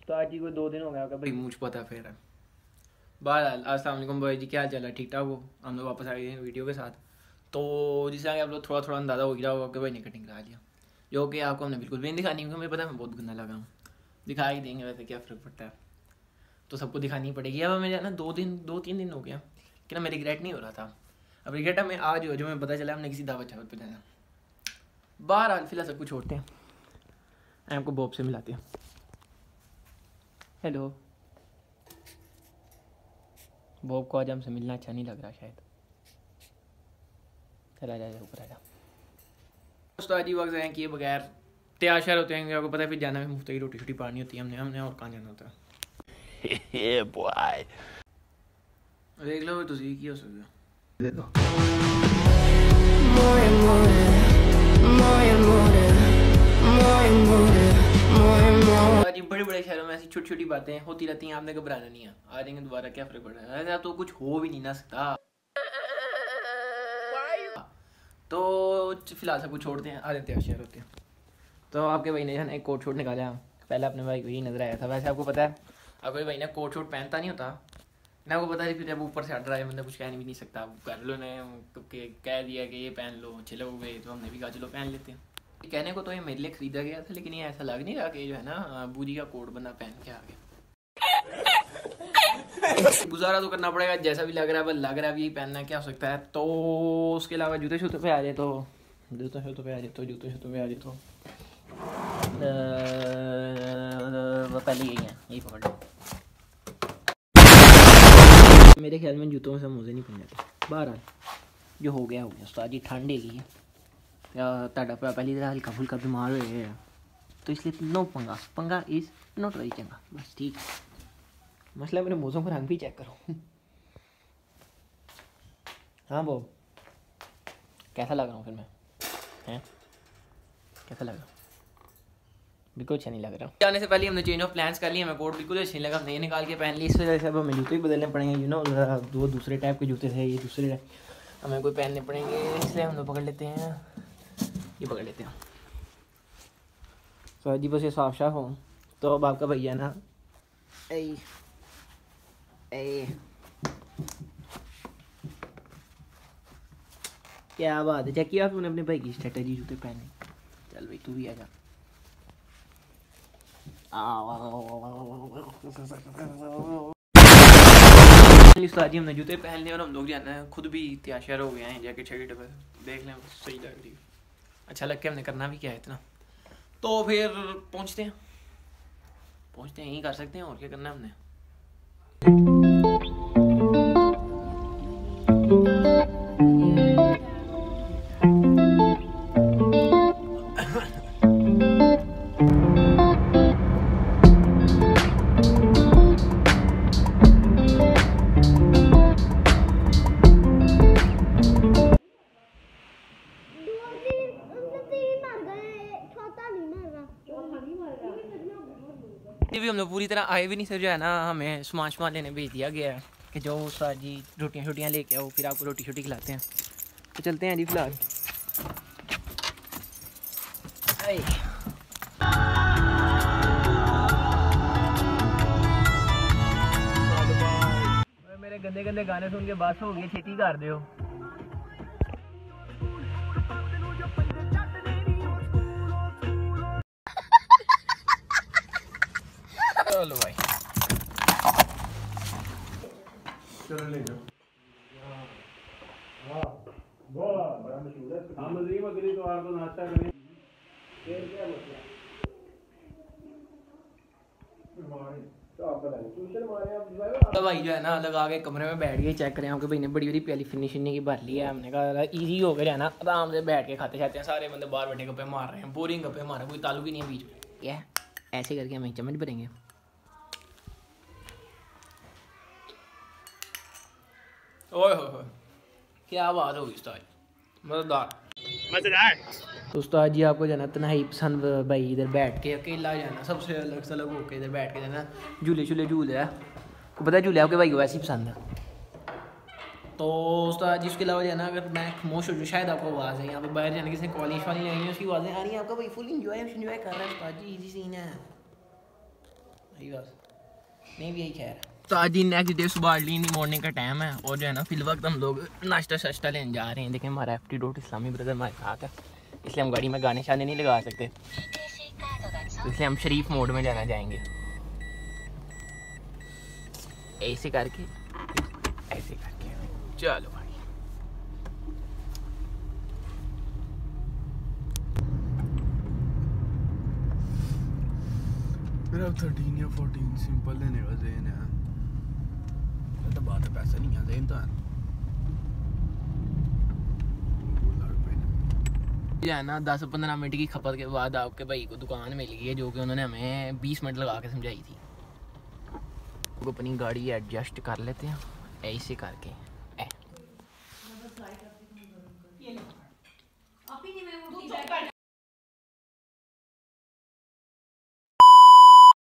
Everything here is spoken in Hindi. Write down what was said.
तो आज ही कोई 2 दिन हो गया होगा भाई मुझ पता फिर है। बहरहाल अस्सलाम वालेकुम भाई जी, क्या हाल चाल है? ठीक ठाक हो? हम लोग वापस आ गए हैं वीडियो के साथ। तो जिससे आगे आप लोग थोड़ा थोड़ा अंदाज़ा हो गया होगा कि भाई ने कटिंग करा लिया, जो कि आपको हमने बिल्कुल भी नहीं दिखानी, क्योंकि मुझे पता है मैं बहुत गंदा लगा हूँ। दिखा ही देंगे, वैसे क्या फ़र्क पड़ता है, तो सबको दिखानी पड़ेगी। अब हमें ना 2-3 दिन हो गया कि ना मैं रिग्रेट नहीं हो रहा था। अब रिग्रेट हमें आज हो, जो हमें पता चला हमने किसी दावत चावत पर जाना। बहरहाल फिलहाल सब कुछ छोड़ते हैं, आपको बॉब से मिलाते हैं। हेलो बॉब को आज हमसे मिलना अच्छा नहीं लग रहा शायद। चला जा ऊपर आजा। दोस्तों आज ही वक्त हैं कि बगैर तैयार शहर होते हैं, आपको पता है फिर जाना में मुफ्त की रोटी छोटी पानी होती है हमने और कहाँ जाना होता है। बॉय देख लो तुम की हो सकते दे दो बड़े बड़े शहरों में ऐसी छोटी छोटी बातें होती रहती हैं, आपने घबराना नहीं है। आ जाएंगे दोबारा, क्या फर्क पड़ रहा है, ऐसा तो कुछ हो भी नहीं ना सकता। तो फिलहाल सब कुछ छोड़ते हैं, आ जाते हैं शेयर होते हैं। तो आपके भाई ने एक कोट शूट निकाला, पहले अपने भाई को ही नजर आया था। वैसे आपको पता है आपके भाई ने कोट शूट पहनता नहीं होता ना, आपको पता है। फिर जब ऊपर से हट रहा है बंदा कुछ कह भी नहीं सकता। घर लो ने कह दिया कि ये पहन लो, अच्छे लोगे, तो हमने भी कहा चलो पहन लेते हैं। कहने को तो ये मेरे लिए खरीदा गया था, लेकिन ये ऐसा लग नहीं रहा कि जो है ना बूजी का कोट बंदा पहन के आ गया। गुजारा तो करना पड़ेगा, जैसा भी लग रहा है, बस लग रहा है यही पहनना, क्या हो सकता है। तो उसके अलावा जूते शूते पे आ जाए तो जूते शूते पे आ जाए तो वो पहले यही है, यही पकड़ लो। मेरे ख्याल में जूतों में से मोजे नहीं पहन जाते। बहरहाल जो हो गया उस्ताद जी, ठंड है ताड़ा पहली तरह हल्का फुल्का बीमार हो गया, तो इसलिए नो पंगा इज़ नॉट वेरी चंगा, बस ठीक है। मसला मेरे मोज़ों का रंग भी चेक करो। हाँ वो कैसा लग रहा हूँ फिर मैं, हैं कैसा लग रहा हूँ? बिल्कुल अच्छा नहीं लग रहा। जाने से पहले हमने चेंज ऑफ प्लान्स कर लिए, हमें कोट बिल्कुल अच्छा नहीं लगा, हमने ये निकाल के पहन ली। इस वजह से अब हमें जूते ही बदलने पड़ेंगे। दो दूसरे टाइप के जूते थे, ये दूसरे टाइप हमें कोई पहनने पड़ेंगे, इसलिए हम लोग पकड़ लेते हैं, ये पकड़ लेते हैं। तो अजी बस ये साफ हो तो अब आपका भैया ना क्या बात है, चेक किया तूने अपने भाई की स्ट्रेटजी जूते पहने। चल भाई तू भी आ जा। उस्ताद हमने जूते पहन लिए और हम लोग जाना है, खुद भी तैयार हो गए हैं, जैकेट शैकेट पर देख लें सही लग रही है, अच्छा लग के हमने करना भी क्या है इतना। तो फिर पहुंचते हैं यही कर सकते हैं, और क्या करना है हमने। भी हम लोग पूरी तरह आए भी नहीं सर, जो है ना हमें सामान लेने भेज दिया गया है कि जो सर जी रोटियां छोटियाँ लेके आओ, फिर आपको रोटी छोटी खिलाते हैं। तो चलते हैं जी फिलहाल। मेरे गंदे गंदे गाने सुन के बस हो गई, छेती कर दो। चलो भाई चलो ले जाओ। बड़ा मशहूर है। हम नजरीम अगली तो आप तो नाश्ता करें, फिर क्या मसला तो भाई जो है ना लगा के कमरे में बैठ गए, चेक करें आपके भाई ने बड़ी बड़ी प्याली फिनिशिंग की भर ली है। हमने कहा इजी हो गया ना, आराम से बैठ के खाते खाते हैं, सारे बंदे बाहर बैठे गप्पे मार रहे हैं, बोरिंग गप्पे मार रहे हैं, कोई ताल्लुक ही नहीं है बीच में। क्या ऐसे करके हमें चम्मच भरेंगे। ओए हो क्या बात होगी उस्ताद, मज़ेदार। तो उस्ताद जी आपको जाना तन्हाई पसंद भाई, इधर बैठ के अकेला जाना, सबसे अलग अलग होके इधर बैठ के जाना, झूले झूले झूल रहा है, पता है झूले आपके भाई को वैसे ही पसंद है। तो उस्ताद जी उसके अलावा जाना अगर मैं खामोश हो जाऊँ, शायद आपको आवाज़ है यहाँ पे बाहर जाने किसी कॉलेज वाली नहीं है, उसकी आवाज़ें आ रही हैं, आपका भाई फुल इंजॉय कर रहा है उस्ताद जी, इजी सीन है। यही बस नहीं भी यही खैर। तो आज ही नेक्स्ट डे सुबह अर्ली इन मॉर्निंग का टाइम है और जो है ना फिल वक्त हम लोग नाश्ता शाश्ता लेने जा रहे हैं। देखें हमारा एप्टीट्यूड इस्लामी ब्रदर हमारे साथ है, इसलिए हम गाड़ी में गाने शाने नहीं लगा सकते, तो इसलिए हम शरीफ मोड में जाना जाएंगे। ऐसे करके ऐसे करके चलो भाई। मेरा 13 या 14 सिंपल लेने का ज़हन है। तो बात है पैसा नहीं है ज़हन तो है। जो है ना 10-15 मिनट की खपत के बाद आपके भाई को दुकान मिल गई है जो कि उन्होंने हमें 20 मिनट लगा के समझाई थी। तो अपनी गाड़ी एडजस्ट कर लेते हैं ऐसे करके।